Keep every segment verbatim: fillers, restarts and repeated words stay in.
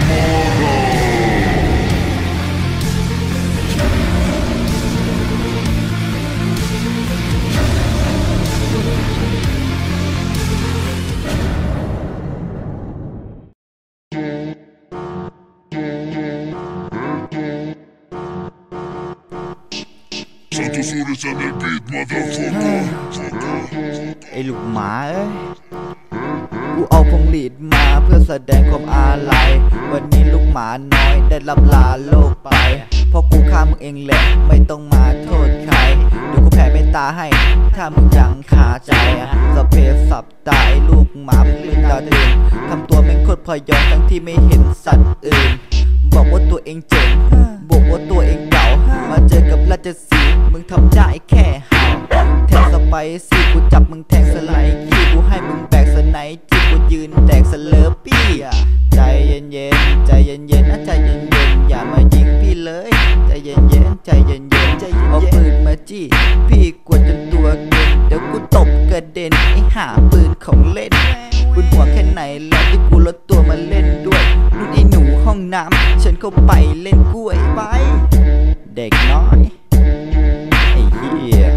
ไอ้ลูกหมาเอ้ยกูเอาพวงหลีดมาเพื่อแสดงความอาลัยวันนี้ลูกหมาน้อยได้ล่ำลาโลกไปเพราะกูฆ่ามึงเองแหละไม่ต้องมาโทษใครเดี๋ยวกูแผ่เมตตาให้ถ้ามึงยังคาใจสเปซสับตายลูกหมาเพิ่งลืมตาตื่นทำตัวเป็นโคตรพยองทั้งที่ไม่เห็นสัตว์อื่นบอกว่าตัวเองเจ๋งบอกว่าตัวเองเก่ามาเจอกับราชสีห์มึงทำได้แค่หาวแทงสไปซี่กูจับมึงแทงสไลด์ขี้กูให้มึงแบกสไนท์ที่กูยืนแดกสเลอร์ปี้ใจเย็นเย็นใจเย็นเย็นนะใจเย็นเย็นอย่ามายิงพี่เลยใจเย็นเย็นใจเย็นเย็นเอาปืนมาจี้พี่กวดจนตัวเกินเดี๋ยวกูตบกระเด็นไอ้หาปืนของเล่นบนหัวแค่ไหนแล้วที่กูลดตัวมาเล่นด้วยรุ่นไอ้หนูห้องน้ำเชิญเข้าไปเล่นกล้วยไปเด็กน้อยไอ้เหี้ย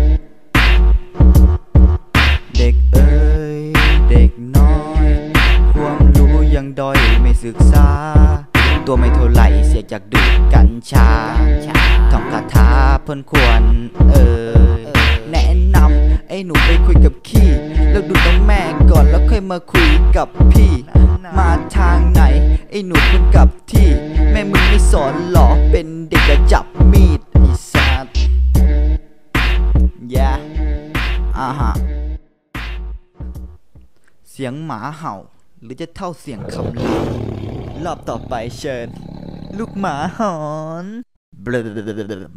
เด็กเอ้ยเด็กน้อยความรู้ยังด้อยไม่ศึกษาตัวไม่เท่าไหร่เสียจากดูดกัญชาท่องคาถาเพิ่นควรเออแนะนำไอ้หนูไปคุยกับขี้แล้วดูน้องแม่ก่อนแล้วค่อยมาคุยกับพี่มาทางไหนไอ้หนูคุณกับที่แม่มึงไม่สอนหรอเป็นเด็กจะจับมีดไอ้สัสย่าอ่าฮะเสียงหมาเห่าหรือจะเท่าเสียงคำรามรอบต่อไปเชิญลูกหมาหอนบลา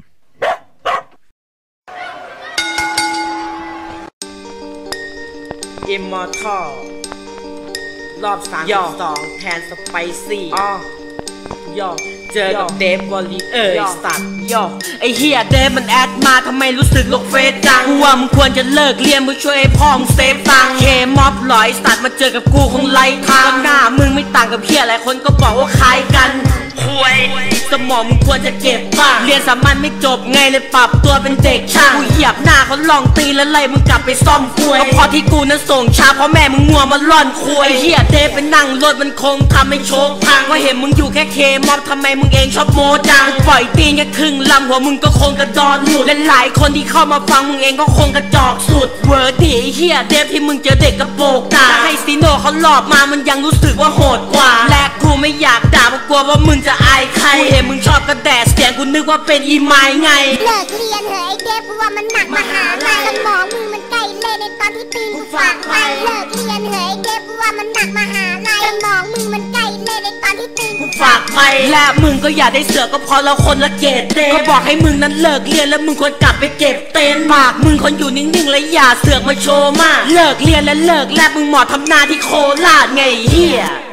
อิมมอร์ทัลรอบสามสิบสองแทนสไปซี่อ๋อย่อเจอกับเดฟวอลลีเออร์สัตว์ย่อไอเฮียเดฟมันแอดมาทำไมรู้สึกลกเฟซจังกูว่ามึงควรจะเลิกเรียนมึงช่วยให้พ่อมึงเซฟตังค์เคม็อบหลอยสัตว์มาเจอกับกูคงไล่ทางหน้ามึงไม่ต่างกับเฮียหลายคนก็บอกว่าคล้ายกันคุยสมองมึงควรจะเก็บบ้างเรียนสามัญไม่จบไงเลยปรับตัวเป็นเด็กช่างกูเหยียบหน้าเขาลองตีแล้วไล่มึงกลับไปซ่อมคุยก็พอที่กูนั้นส่งช้าเพราะแม่มึงงัวมาล่อนคุยไอเฮียเดฟไปนั่งรถมันคงทำให้โชคพังว่าเห็นมึงอยู่แค่เคม็อบทำไมมึงเองชอบโมจังปล่อยตีนแค่ครึ่งลำหัวมึงก็คงกระดอนหลุดและหลายคนที่เข้ามาฟังมึงเองก็คงกระจอกสุดเวอร์ดีเฮียเดฟที่มึงเจอเด็กกระโปงตาให้ซีโน่เขาหลอกมามันยังรู้สึกว่าโหดกว่าและกูไม่อยากด่าเพราะกลัวว่ามึงจะอายใครเห็นมึงชอบกระแดดเสียงกูนึกว่าเป็นอีไม้ไงเลิกเรียนเหอะไอ้เดฟกูว่ามันหนักมหาลัยสมองมึงมันใกล้เล่ในตอนที่ตีนกูฝากไปเลิกเรียนเหอะไอ้เดฟกูว่ามันหนักมหาลัยสมองมึงมันใกล้เล่ในตอนที่ตีนกูฝากไปและมึงก็อย่าได้เสือกก็พอเราคนละเกตเต้ก็บอกให้มึงนั้นเลิกเรียนแล้วมึงควรกลับไปเก็บเต็นปากมึงคนอยู่นิ่งๆและอย่าเสือกมาโชว์มากเลิกเรียนและเลิกแลบมึงหมอทำนาที่โคราชไงเฮีย